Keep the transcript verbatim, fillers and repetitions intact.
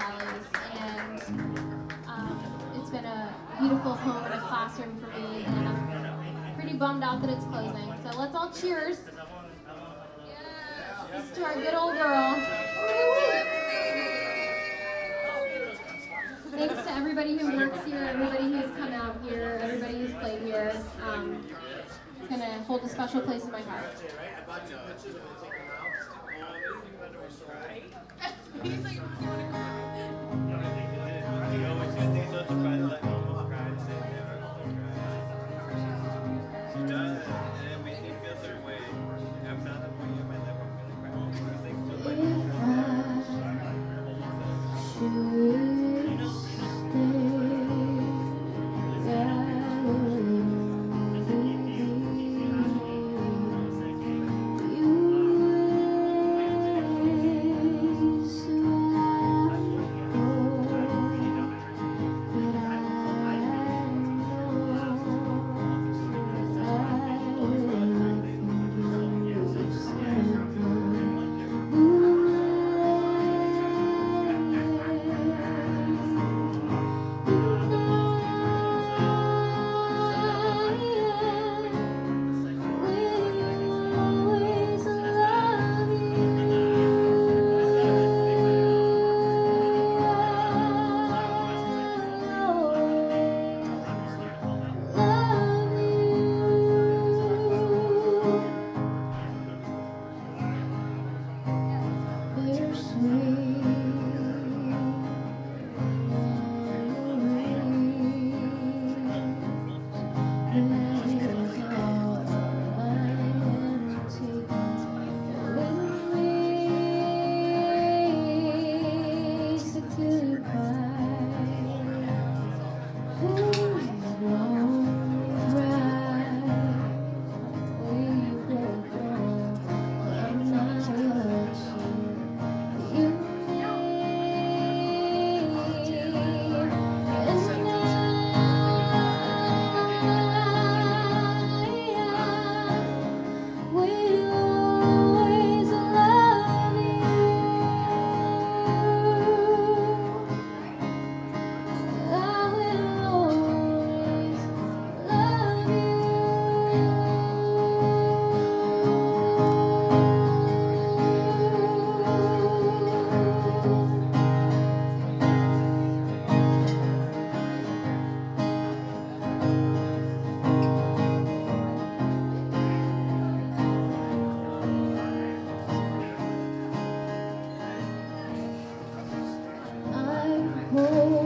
Valleys, and um, it's been a beautiful home and a classroom for me, and I'm pretty bummed out that it's closing. So let's all cheers. This is to our good old girl. Thanks to everybody who works here, everybody who's come out here, everybody who's played here. Um, it's going to hold a special place in my heart. Oh